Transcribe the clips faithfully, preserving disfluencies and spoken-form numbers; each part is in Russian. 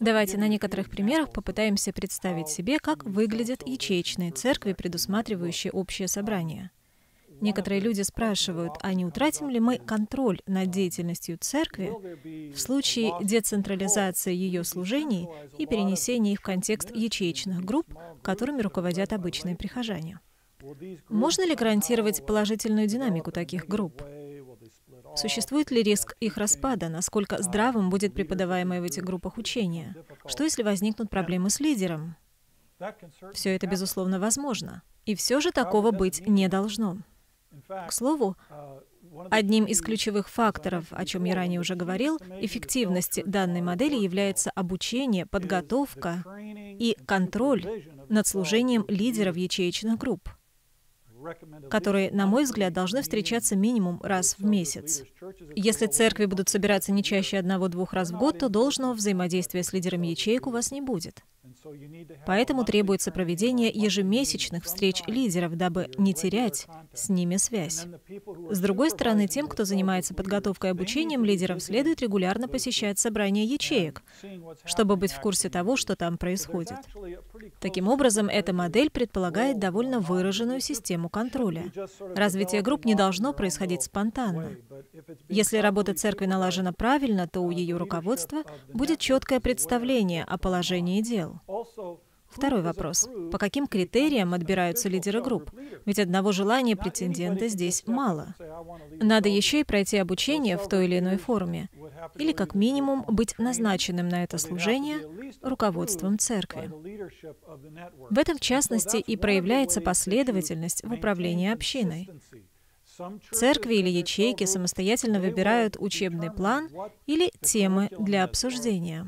Давайте на некоторых примерах попытаемся представить себе, как выглядят ячеечные церкви, предусматривающие общее собрание. Некоторые люди спрашивают, а не утратим ли мы контроль над деятельностью церкви в случае децентрализации ее служений и перенесения их в контекст ячеечных групп, которыми руководят обычные прихожане. Можно ли гарантировать положительную динамику таких групп? Существует ли риск их распада? Насколько здравым будет преподаваемое в этих группах учение? Что, если возникнут проблемы с лидером? Все это, безусловно, возможно. И все же такого быть не должно. К слову, одним из ключевых факторов, о чем я ранее уже говорил, эффективности данной модели является обучение, подготовка и контроль над служением лидеров ячеечных групп, которые, на мой взгляд, должны встречаться минимум раз в месяц. Если церкви будут собираться не чаще одного-двух раз в год, то должного взаимодействия с лидером ячеек у вас не будет. Поэтому требуется проведение ежемесячных встреч лидеров, дабы не терять с ними связь. С другой стороны, тем, кто занимается подготовкой и обучением лидеров, следует регулярно посещать собрания ячеек, чтобы быть в курсе того, что там происходит. Таким образом, эта модель предполагает довольно выраженную систему контроля. Развитие групп не должно происходить спонтанно. Если работа церкви налажена правильно, то у ее руководства будет четкое представление о положении дел. Второй вопрос. По каким критериям отбираются лидеры групп? Ведь одного желания претендента здесь мало. Надо еще и пройти обучение в той или иной форме, или как минимум быть назначенным на это служение руководством церкви. В этом, в частности, и проявляется последовательность в управлении общиной. Церкви или ячейки самостоятельно выбирают учебный план или темы для обсуждения.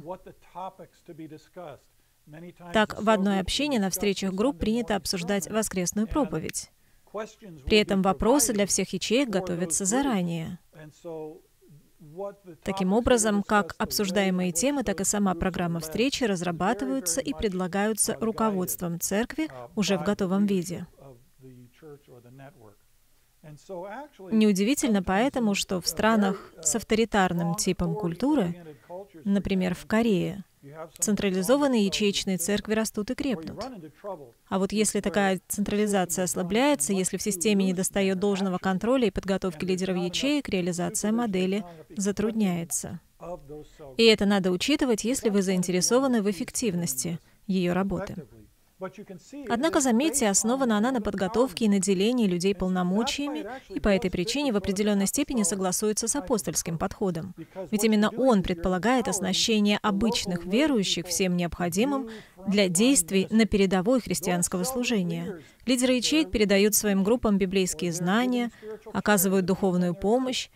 Так, в одной общине на встречах групп принято обсуждать воскресную проповедь. При этом вопросы для всех ячеек готовятся заранее. Таким образом, как обсуждаемые темы, так и сама программа встречи разрабатываются и предлагаются руководством церкви уже в готовом виде. Неудивительно поэтому, что в странах с авторитарным типом культуры, например, в Корее, централизованные ячеечные церкви растут и крепнут. А вот если такая централизация ослабляется, если в системе недостает должного контроля и подготовки лидеров ячеек, реализация модели затрудняется. И это надо учитывать, если вы заинтересованы в эффективности ее работы. Однако, заметьте, основана она на подготовке и наделении людей полномочиями, и по этой причине в определенной степени согласуется с апостольским подходом. Ведь именно он предполагает оснащение обычных верующих всем необходимым для действий на передовой христианского служения. Лидеры ячеек передают своим группам библейские знания, оказывают духовную помощь.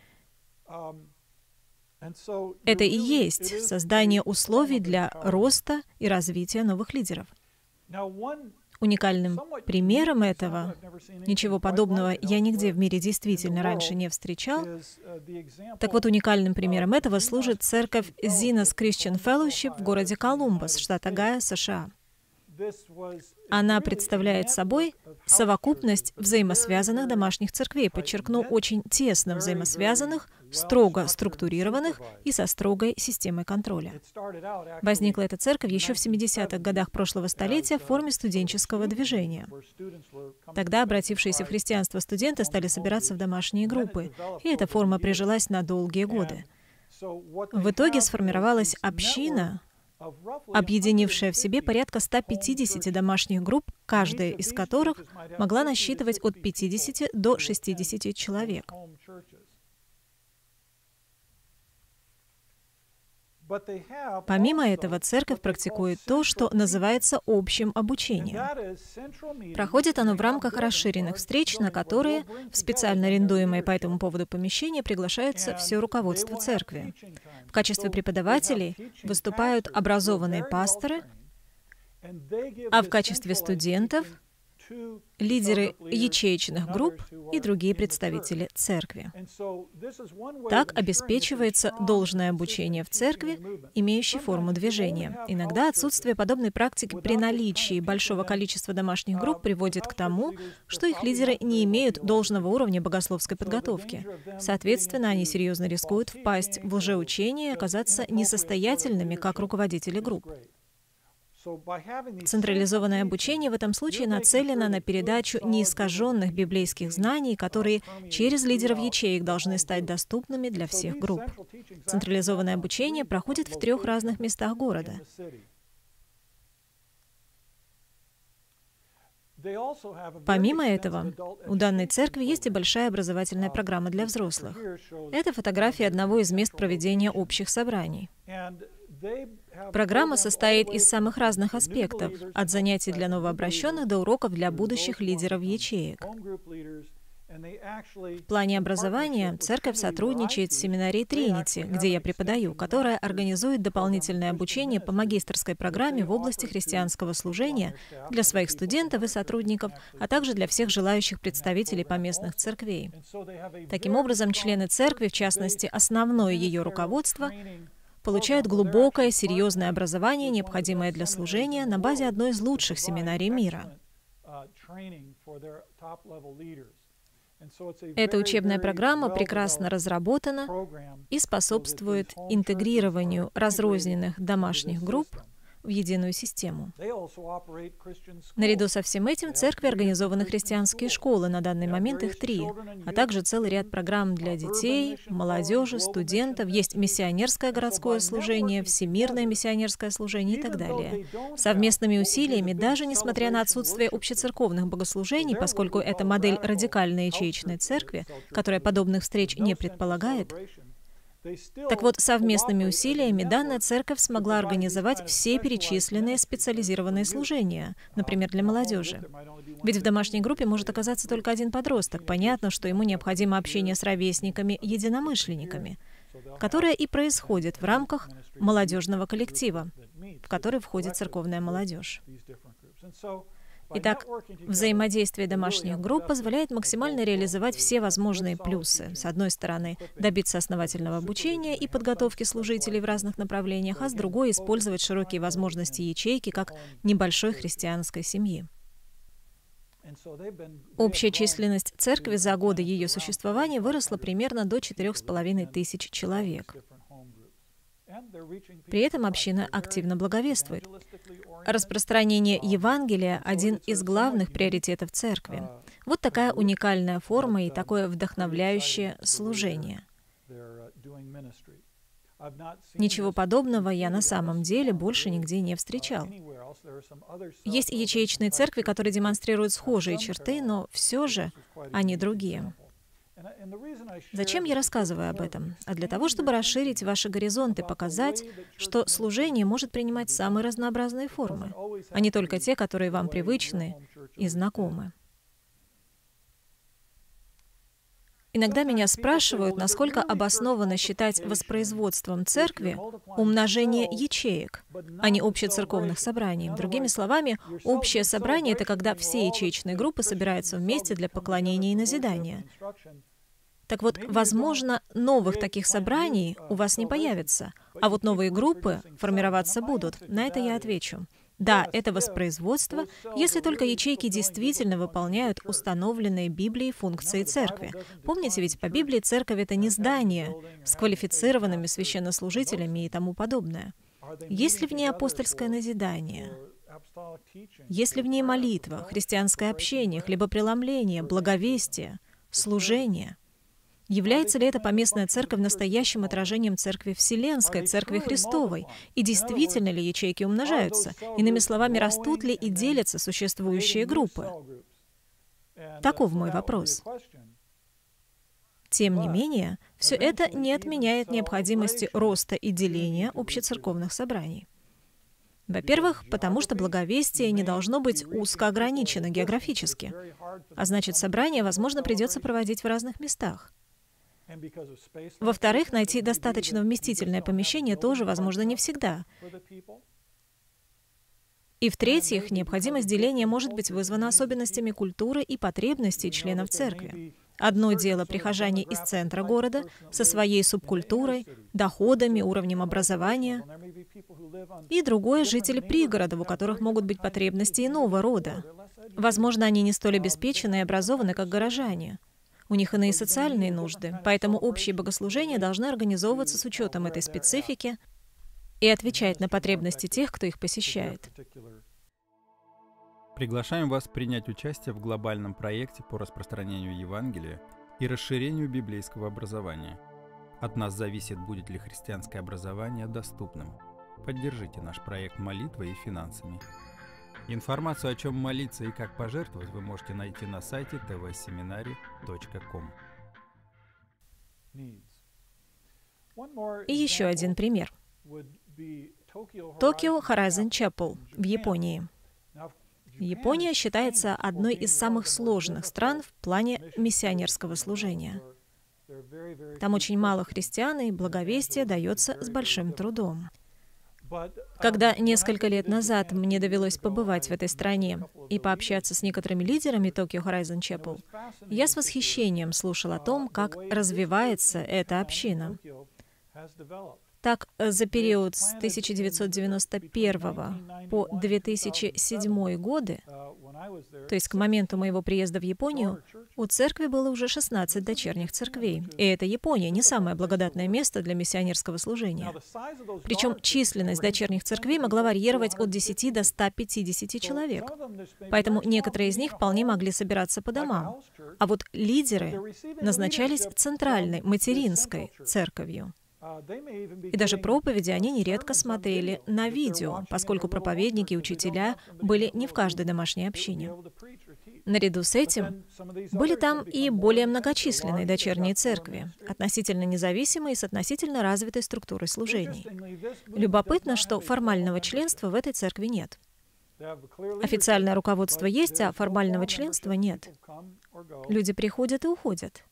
Это и есть создание условий для роста и развития новых лидеров. Уникальным примером этого, ничего подобного я нигде в мире действительно раньше не встречал, так вот, уникальным примером этого служит церковь Zenas Christian Fellowship в городе Колумбус, штат Огайо, США. Она представляет собой совокупность взаимосвязанных домашних церквей, подчеркну, очень тесно взаимосвязанных, строго структурированных и со строгой системой контроля. Возникла эта церковь еще в семидесятых годах прошлого столетия в форме студенческого движения. Тогда обратившиеся в христианство студенты стали собираться в домашние группы, и эта форма прижилась на долгие годы. В итоге сформировалась община, объединившая в себе порядка ста пятидесяти домашних групп, каждая из которых могла насчитывать от пятидесяти до шестидесяти человек. Помимо этого, церковь практикует то, что называется общим обучением. Проходит оно в рамках расширенных встреч, на которые в специально арендуемые по этому поводу помещения приглашается все руководство церкви. В качестве преподавателей выступают образованные пасторы, а в качестве студентов лидеры ячеечных групп и другие представители церкви. Так обеспечивается должное обучение в церкви, имеющей форму движения. Иногда отсутствие подобной практики при наличии большого количества домашних групп приводит к тому, что их лидеры не имеют должного уровня богословской подготовки. Соответственно, они серьезно рискуют впасть в лжеучение и оказаться несостоятельными как руководители групп. Централизованное обучение в этом случае нацелено на передачу неискаженных библейских знаний, которые через лидеров ячеек должны стать доступными для всех групп. Централизованное обучение проходит в трех разных местах города. Помимо этого, у данной церкви есть и большая образовательная программа для взрослых. Это фотография одного из мест проведения общих собраний. Программа состоит из самых разных аспектов, от занятий для новообращенных до уроков для будущих лидеров ячеек. В плане образования церковь сотрудничает с семинарией Тринити, где я преподаю, которая организует дополнительное обучение по магистерской программе в области христианского служения для своих студентов и сотрудников, а также для всех желающих представителей поместных церквей. Таким образом, члены церкви, в частности, основное ее руководство, получают глубокое, серьезное образование, необходимое для служения, на базе одной из лучших семинарий мира. Эта учебная программа прекрасно разработана и способствует интегрированию разрозненных домашних групп в единую систему. Наряду со всем этим в церкви организованы христианские школы, на данный момент их три, а также целый ряд программ для детей, молодежи, студентов, есть миссионерское городское служение, всемирное миссионерское служение и так далее. Совместными усилиями, даже несмотря на отсутствие общецерковных богослужений, поскольку это модель радикальной ячеечной церкви, которая подобных встреч не предполагает, так вот, совместными усилиями данная церковь смогла организовать все перечисленные специализированные служения, например, для молодежи. Ведь в домашней группе может оказаться только один подросток. Понятно, что ему необходимо общение с ровесниками-единомышленниками, которое и происходит в рамках молодежного коллектива, в который входит церковная молодежь. Итак, взаимодействие домашних групп позволяет максимально реализовать все возможные плюсы. С одной стороны, добиться основательного обучения и подготовки служителей в разных направлениях, а с другой — использовать широкие возможности ячейки как небольшой христианской семьи. Общая численность церкви за годы ее существования выросла примерно до четырёх с половиной тысяч человек. При этом община активно благовествует. Распространение Евангелия — один из главных приоритетов церкви. Вот такая уникальная форма и такое вдохновляющее служение. Ничего подобного я на самом деле больше нигде не встречал. Есть ячеечные церкви, которые демонстрируют схожие черты, но все же они другие. Зачем я рассказываю об этом? А для того, чтобы расширить ваши горизонты, показать, что служение может принимать самые разнообразные формы, а не только те, которые вам привычны и знакомы. Иногда меня спрашивают, насколько обоснованно считать воспроизводством церкви умножение ячеек, а не общецерковных собраний. Другими словами, общее собрание — это когда все ячеечные группы собираются вместе для поклонения и назидания. Так вот, возможно, новых таких собраний у вас не появится, а вот новые группы формироваться будут. На это я отвечу. Да, это воспроизводство, если только ячейки действительно выполняют установленные Библией функции церкви. Помните, ведь по Библии церковь — это не здание с квалифицированными священнослужителями и тому подобное. Есть ли в ней апостольское назидание? Есть ли в ней молитва, христианское общение, хлебопреломление, благовестие, служение? Является ли эта поместная церковь настоящим отражением Церкви Вселенской, Церкви Христовой? И действительно ли ячейки умножаются? Иными словами, растут ли и делятся существующие группы? Таков мой вопрос. Тем не менее, все это не отменяет необходимости роста и деления общецерковных собраний. Во-первых, потому что благовестие не должно быть узко ограничено географически, а значит, собрание, возможно, придется проводить в разных местах. Во-вторых, найти достаточно вместительное помещение тоже возможно не всегда. И в-третьих, необходимость деления может быть вызвана особенностями культуры и потребностей членов церкви. Одно дело прихожане из центра города со своей субкультурой, доходами, уровнем образования, и другое — жители пригородов, у которых могут быть потребности иного рода. Возможно, они не столь обеспечены и образованы, как горожане. У них иные социальные нужды, поэтому общие богослужения должны организовываться с учетом этой специфики и отвечать на потребности тех, кто их посещает. Приглашаем вас принять участие в глобальном проекте по распространению Евангелия и расширению библейского образования. От нас зависит, будет ли христианское образование доступным. Поддержите наш проект молитвой и финансами. Информацию, о чем молиться и как пожертвовать, вы можете найти на сайте ти ви семинари точка ком. И еще один пример. Токио Horizon Chapel в Японии. Япония считается одной из самых сложных стран в плане миссионерского служения. Там очень мало христиан, и благовестие дается с большим трудом. Когда несколько лет назад мне довелось побывать в этой стране и пообщаться с некоторыми лидерами Tokyo Horizon Chapel, я с восхищением слушал о том, как развивается эта община. Так, за период с тысяча девятьсот девяносто первого по две тысячи седьмой годы, то есть к моменту моего приезда в Японию, у церкви было уже шестнадцать дочерних церквей. И это Япония, не самое благодатное место для миссионерского служения. Причем численность дочерних церквей могла варьировать от десяти до ста пятидесяти человек. Поэтому некоторые из них вполне могли собираться по домам. А вот лидеры назначались центральной, материнской церковью. И даже проповеди они нередко смотрели на видео, поскольку проповедники и учителя были не в каждой домашней общине. Наряду с этим были там и более многочисленные дочерние церкви, относительно независимые и с относительно развитой структурой служений. Любопытно, что формального членства в этой церкви нет. Официальное руководство есть, а формального членства нет. Люди приходят и уходят.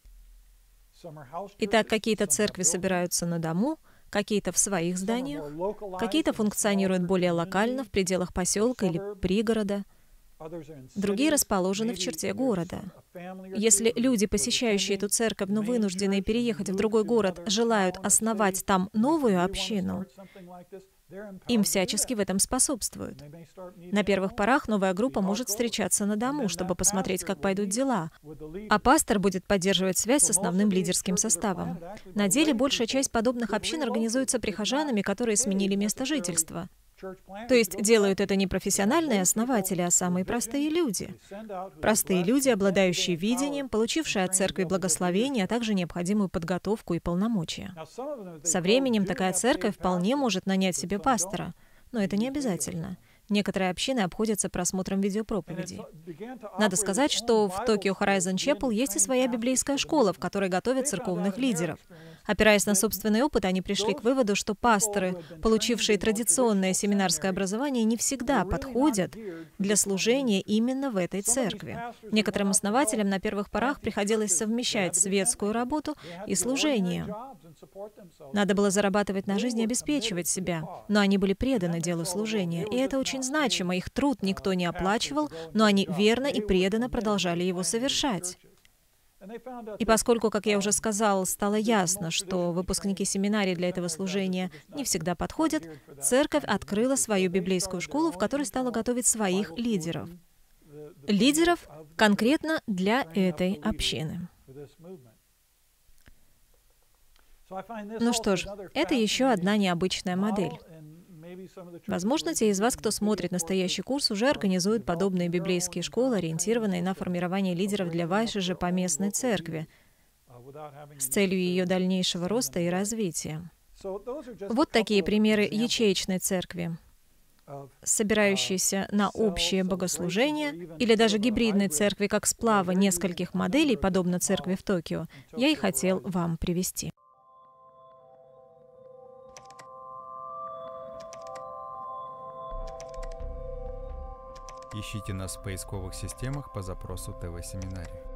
Итак, какие-то церкви собираются на дому, какие-то в своих зданиях, какие-то функционируют более локально, в пределах поселка или пригорода, другие расположены в черте города. Если люди, посещающие эту церковь, но вынужденные переехать в другой город, желают основать там новую общину, им всячески в этом способствуют. На первых порах новая группа может встречаться на дому, чтобы посмотреть, как пойдут дела, а пастор будет поддерживать связь с основным лидерским составом. На деле большая часть подобных общин организуется прихожанами, которые сменили место жительства. То есть делают это не профессиональные основатели, а самые простые люди. Простые люди, обладающие видением, получившие от церкви благословение, а также необходимую подготовку и полномочия. Со временем такая церковь вполне может нанять себе пастора, но это не обязательно. Некоторые общины обходятся просмотром видеопроповедей. Надо сказать, что в Tokyo Horizon Chapel есть и своя библейская школа, в которой готовят церковных лидеров. Опираясь на собственный опыт, они пришли к выводу, что пасторы, получившие традиционное семинарское образование, не всегда подходят для служения именно в этой церкви. Некоторым основателям на первых порах приходилось совмещать светскую работу и служение. Надо было зарабатывать на жизнь и обеспечивать себя, но они были преданы делу служения, и это очень значимо. Их труд никто не оплачивал, но они верно и преданно продолжали его совершать. И поскольку, как я уже сказал, стало ясно, что выпускники семинарий для этого служения не всегда подходят, церковь открыла свою библейскую школу, в которой стала готовить своих лидеров. Лидеров конкретно для этой общины. Ну что ж, это еще одна необычная модель. Возможно, те из вас, кто смотрит настоящий курс, уже организуют подобные библейские школы, ориентированные на формирование лидеров для вашей же поместной церкви, с целью ее дальнейшего роста и развития. Вот такие примеры ячеечной церкви, собирающейся на общее богослужение, или даже гибридной церкви, как сплава нескольких моделей, подобно церкви в Токио, я и хотел вам привести. Ищите нас в поисковых системах по запросу ти ви Семинарий.